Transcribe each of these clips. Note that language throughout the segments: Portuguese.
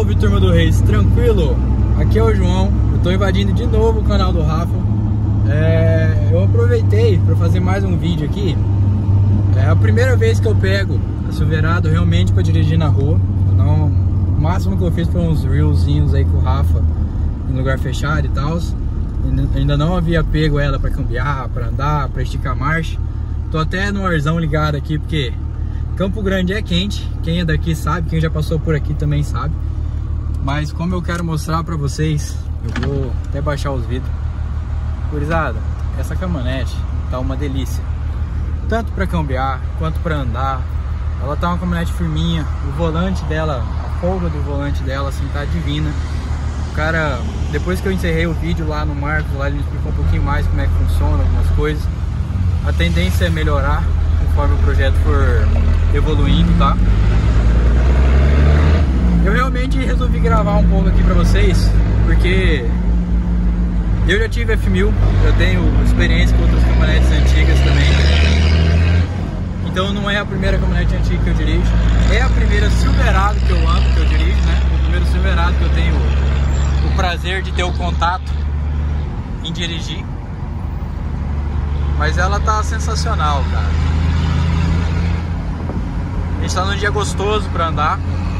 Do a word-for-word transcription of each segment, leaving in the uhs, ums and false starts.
Salve, turma do Reis, tranquilo? Aqui é o João, eu tô invadindo de novo o canal do Rafa. é, Eu aproveitei para fazer mais um vídeo aqui. É a primeira vez que eu pego a Silverado realmente para dirigir na rua. Não, o máximo que eu fiz foi uns reelzinhos aí com o Rafa em lugar fechado e tal. Ainda não havia pego ela para cambiar, para andar, para esticar a marcha. Tô até no arzão ligado aqui porque Campo Grande é quente. Quem é daqui sabe, quem já passou por aqui também sabe. Mas como eu quero mostrar pra vocês, eu vou até baixar os vidros. Gurizada, essa caminhonete tá uma delícia, tanto pra cambiar quanto pra andar. Ela tá uma caminhonete firminha. O volante dela, a folga do volante dela assim tá divina. O cara, depois que eu encerrei o vídeo lá no Marcos, lá ele me explicou um pouquinho mais como é que funciona algumas coisas. A tendência é melhorar conforme o projeto for evoluindo, tá? Eu realmente resolvi gravar um pouco aqui pra vocês, porque eu já tive F mil, eu tenho experiência com outras caminhonetes antigas também. Então não é a primeira caminhonete antiga que eu dirijo, é a primeira Silverado que eu ando, que eu dirijo, né? O primeiro Silverado que eu tenho o prazer de ter o contato em dirigir. Mas ela tá sensacional, cara. A gente tá num dia gostoso pra andar.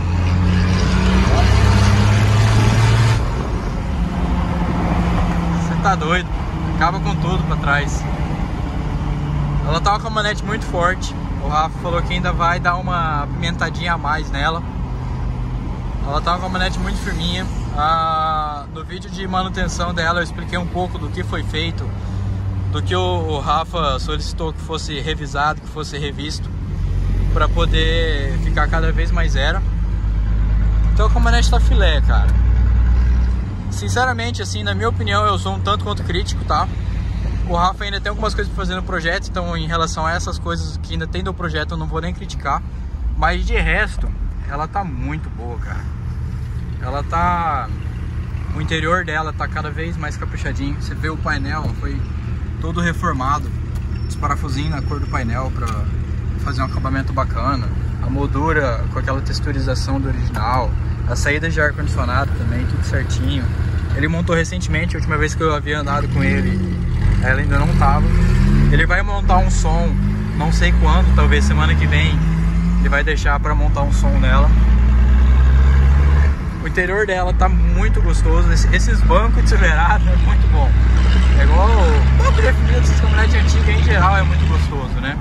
Você tá doido, acaba com tudo pra trás. Ela tá uma caminhonete muito forte. O Rafa falou que ainda vai dar uma apimentadinha a mais nela. Ela tá uma caminhonete muito firminha. ah, No vídeo de manutenção dela eu expliquei um pouco do que foi feito, do que o, o Rafa solicitou que fosse revisado, que fosse revisto, para poder ficar cada vez mais zero. Então a caminhonete tá filé, cara. Sinceramente, assim, na minha opinião, eu sou um tanto quanto crítico, tá? O Rafa ainda tem algumas coisas pra fazer no projeto, então em relação a essas coisas que ainda tem do projeto eu não vou nem criticar. Mas de resto, ela tá muito boa, cara. Ela tá... O interior dela tá cada vez mais caprichadinho. Você vê o painel, foi todo reformado. Os parafusinhos na cor do painel pra fazer um acabamento bacana. A moldura com aquela texturização do original. As saídas de ar-condicionado também, tudo certinho. Ele montou recentemente, a última vez que eu havia andado com ele, ela ainda não tava. Ele vai montar um som, não sei quando, talvez semana que vem ele vai deixar pra montar um som nela. O interior dela tá muito gostoso. Esses bancos de Silverado é muito bom. É igual o banco de F mil dessas caminhonetes antigas em geral, é muito gostoso, né?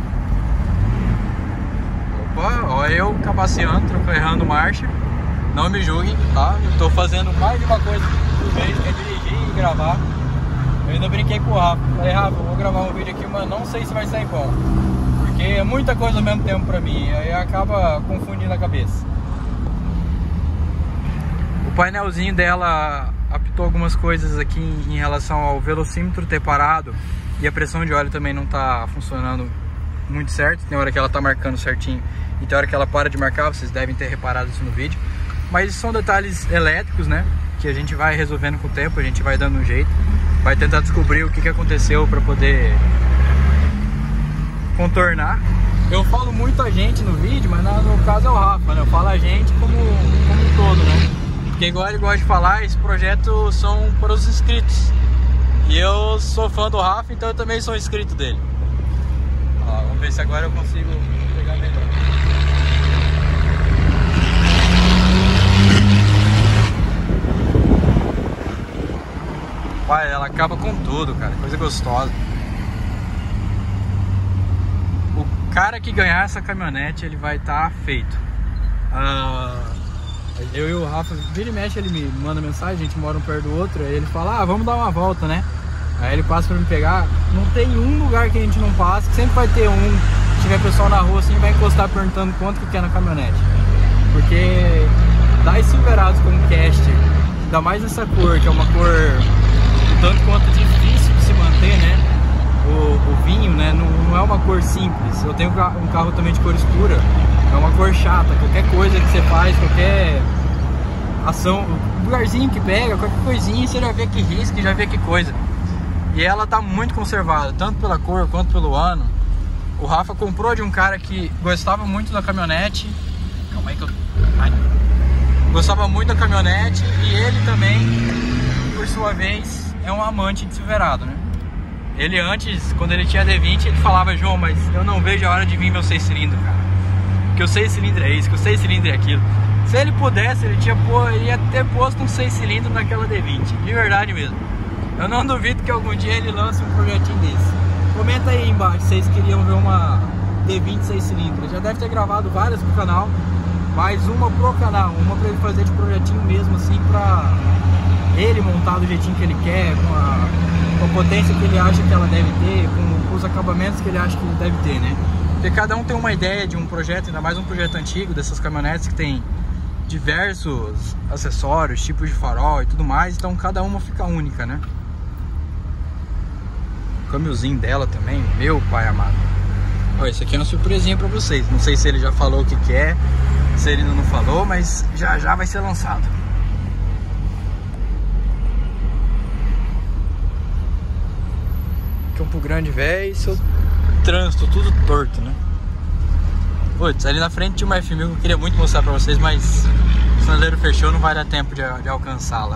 Opa, olha eu cabaceando, errando marcha. Não me julguem, tá? Eu tô fazendo mais de uma coisa por vez, que é dirigir e gravar. Eu ainda brinquei com o Rafa. Falei, Rafa, eu vou gravar um vídeo aqui, mas não sei se vai sair bom, porque é muita coisa ao mesmo tempo pra mim, aí acaba confundindo a cabeça. O painelzinho dela apitou algumas coisas aqui em relação ao velocímetro ter parado, e a pressão de óleo também não tá funcionando muito certo. Tem hora que ela tá marcando certinho e tem hora que ela para de marcar, vocês devem ter reparado isso no vídeo. Mas são detalhes elétricos, né, que a gente vai resolvendo com o tempo, a gente vai dando um jeito, vai tentar descobrir o que, que aconteceu para poder contornar. Eu falo muito a gente no vídeo, mas no caso é o Rafa, né? Eu falo a gente como, como um todo, né? Porque igual ele gosta de falar, esse projeto são para os inscritos. E eu sou fã do Rafa, então eu também sou inscrito dele. Ó, vamos ver se agora eu consigo pegar melhor. Pai, ela acaba com tudo, cara. Coisa gostosa. O cara que ganhar essa caminhonete, ele vai estar tá feito. Ah, eu e o Rafa, vira e mexe, ele me manda mensagem, a gente mora um perto do outro. Aí ele fala, ah, vamos dar uma volta, né? Aí ele passa pra me pegar. Não tem um lugar que a gente não passa, que sempre vai ter um. Se tiver pessoal na rua assim, vai encostar perguntando quanto que quer na caminhonete. Porque das Silverados como cast, ainda mais essa cor, que é uma cor tanto quanto difícil de se manter, né? O, o vinho, né? Não, não é uma cor simples. Eu tenho um carro também de cor escura, é uma cor chata. Qualquer coisa que você faz, qualquer ação, lugarzinho que pega, qualquer coisinha, você já vê que risca, já vê que coisa. E ela tá muito conservada, tanto pela cor quanto pelo ano. O Rafa comprou de um cara que gostava muito da caminhonete. Calma aí que eu... Ai. gostava muito da caminhonete e ele também, por sua vez, é um amante de Silverado, né? Ele antes, quando ele tinha D vinte, ele falava: João, mas eu não vejo a hora de vir meu seis cilindros, cara. Que o seis cilindros é isso, que o seis cilindros é aquilo. Se ele pudesse, ele tinha, pô, ia ter posto um seis cilindros naquela D vinte, de verdade mesmo. Eu não duvido que algum dia ele lance um projetinho desse. Comenta aí embaixo se vocês queriam ver uma D vinte seis cilindros. Ele já deve ter gravado várias pro canal, mais uma pro canal, uma pra ele fazer de projetinho mesmo, assim, pra ele montar do jeitinho que ele quer, com a, com a potência que ele acha que ela deve ter, com, com os acabamentos que ele acha que ele deve ter, né? Porque cada um tem uma ideia de um projeto, ainda mais um projeto antigo, dessas caminhonetes que tem diversos acessórios, tipos de farol e tudo mais, então cada uma fica única, né? O câmbiozinho dela também, meu pai amado. Olha, isso aqui é uma surpresinha pra vocês. Não sei se ele já falou o que que é, se ele ainda não falou, mas já já vai ser lançado. Campo Grande, velho, seu trânsito tudo torto, né? Putz, ali na frente tinha uma F mil que eu queria muito mostrar pra vocês, mas o sinaleiro fechou, não vai dar tempo de, de alcançá-la.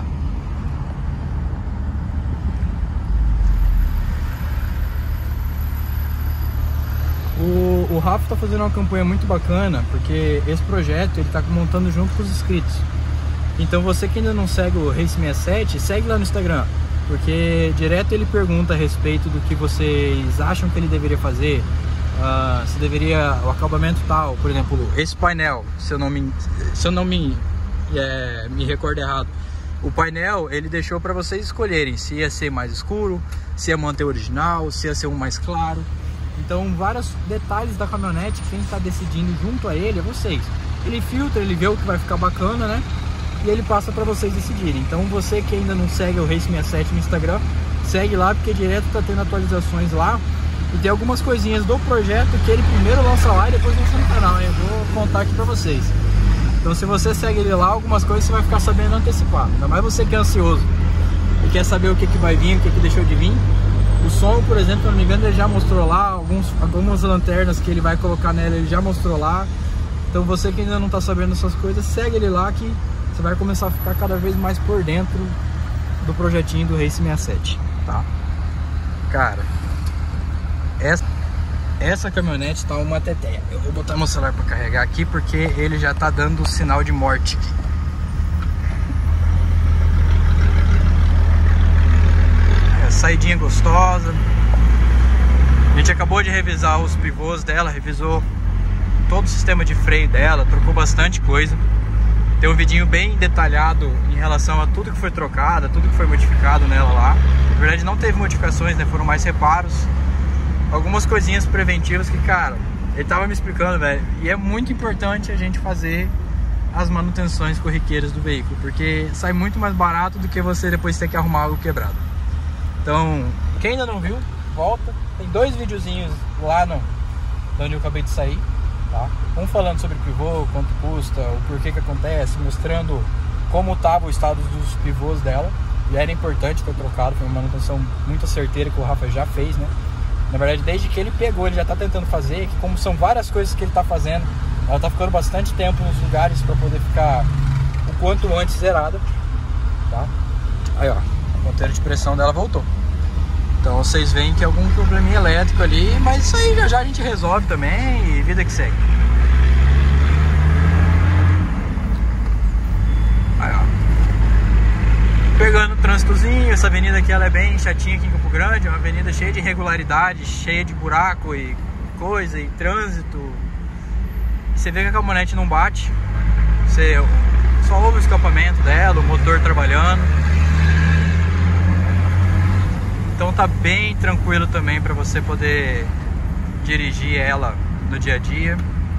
O, o Rafa tá fazendo uma campanha muito bacana, porque esse projeto ele tá montando junto com os inscritos. Então você que ainda não segue o Race sessenta e sete, segue lá no Instagram, porque direto ele pergunta a respeito do que vocês acham que ele deveria fazer. Uh, se deveria o acabamento tal, por exemplo, esse painel, se eu não me, se eu não me, é, me recordo errado, o painel ele deixou para vocês escolherem se ia ser mais escuro, se ia manter o original, se ia ser um mais claro. Então vários detalhes da caminhonete, quem está decidindo junto a ele é vocês. Ele filtra, ele vê o que vai ficar bacana, né? E ele passa para vocês decidirem. Então você que ainda não segue o Race sessenta e sete no Instagram, segue lá, porque direto tá tendo atualizações lá. E tem algumas coisinhas do projeto que ele primeiro lança lá e depois lança no canal, hein? Eu vou contar aqui pra vocês. Então se você segue ele lá, algumas coisas você vai ficar sabendo antecipado. Ainda mais você que é ansioso e quer saber o que, que vai vir, o que, que deixou de vir. O som, por exemplo, se não me engano, ele já mostrou lá. Alguns, algumas lanternas que ele vai colocar nela, ele já mostrou lá. Então você que ainda não tá sabendo essas coisas, segue ele lá que você vai começar a ficar cada vez mais por dentro do projetinho do Race sessenta e sete, tá? Cara, Essa, essa caminhonete tá uma teteia. Eu vou botar meu celular para carregar aqui porque ele já tá dando sinal de morte aqui. É, saidinha gostosa. A gente acabou de revisar os pivôs dela, revisou todo o sistema de freio dela, trocou bastante coisa. Tem um vidinho bem detalhado em relação a tudo que foi trocado, tudo que foi modificado nela lá. Na verdade não teve modificações, né? Foram mais reparos. Algumas coisinhas preventivas que, cara, ele tava me explicando, velho. E é muito importante a gente fazer as manutenções corriqueiras do veículo, porque sai muito mais barato do que você depois ter que arrumar algo quebrado. Então, quem ainda não viu, volta. Tem dois videozinhos lá no, de onde eu acabei de sair, tá? Um falando sobre pivô, quanto custa, o porquê que acontece, mostrando como tava o estado dos pivôs dela. E era importante ter trocado, foi uma manutenção muito certeira que o Rafa já fez, né? Na verdade, desde que ele pegou, ele já está tentando fazer, que como são várias coisas que ele está fazendo, ela está ficando bastante tempo nos lugares para poder ficar o quanto antes zerada, tá? Aí, ó, a ponteira de pressão dela voltou. Então vocês veem que é algum probleminha elétrico ali, mas isso aí já já a gente resolve também e vida que segue. Aí, ó. Pegando o trânsitozinho, essa avenida aqui ela é bem chatinha aqui em Campo Grande, é uma avenida cheia de irregularidades, cheia de buraco e coisa, e trânsito. Você vê que a caminhonete não bate, você só ouve o escapamento dela, o motor trabalhando. Então tá bem tranquilo também para você poder dirigir ela no dia a dia.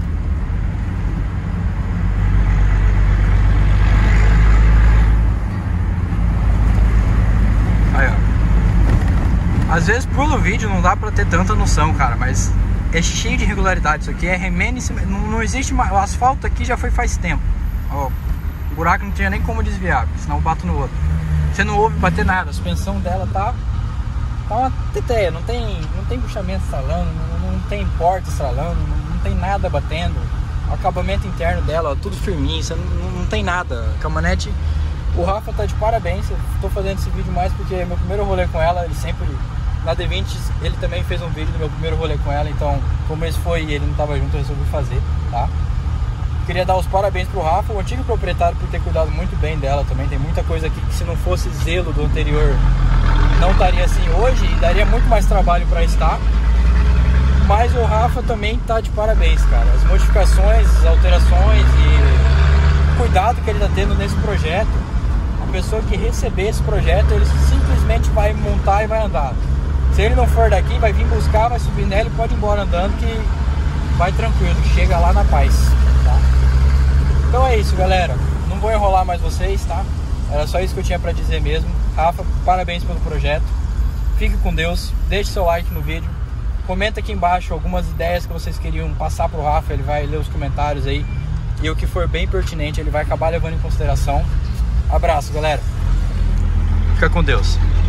Aí, ó. Às vezes pelo vídeo não dá pra ter tanta noção, cara, mas é cheio de irregularidades. Isso aqui é remendo em cima, não, não existe mais. O asfalto aqui já foi faz tempo. Ó, o buraco não tinha nem como desviar, senão eu bato no outro. Você não ouve bater nada, a suspensão dela tá, tá uma teteia, não tem, não tem puxamento estralando, não, não tem porta estralando, não, não tem nada batendo. acabamento interno dela, ó, tudo firminho, você não, não tem nada. A caminhonete, o Rafa tá de parabéns. Eu tô fazendo esse vídeo mais porque é meu primeiro rolê com ela. Ele sempre, na D vinte, ele também fez um vídeo do meu primeiro rolê com ela. Então, como esse foi e ele não tava junto, eu resolvi fazer, tá? Queria dar os parabéns pro Rafa, o antigo proprietário, por ter cuidado muito bem dela também. Tem muita coisa aqui que, se não fosse zelo do anterior, não estaria assim hoje e daria muito mais trabalho para estar. Mas o Rafa também tá de parabéns, cara. As modificações, as alterações e o cuidado que ele tá tendo nesse projeto. A pessoa que receber esse projeto, ele simplesmente vai montar e vai andar. Se ele não for daqui, vai vir buscar, vai subir nela e pode ir embora andando, que vai tranquilo, chega lá na paz, tá? Então é isso, galera. Não vou enrolar mais vocês, tá? Era só isso que eu tinha pra dizer mesmo. Rafa, parabéns pelo projeto. Fique com Deus. Deixe seu like no vídeo. Comenta aqui embaixo algumas ideias que vocês queriam passar pro Rafa. Ele vai ler os comentários aí. E o que for bem pertinente, ele vai acabar levando em consideração. Abraço, galera. Fica com Deus.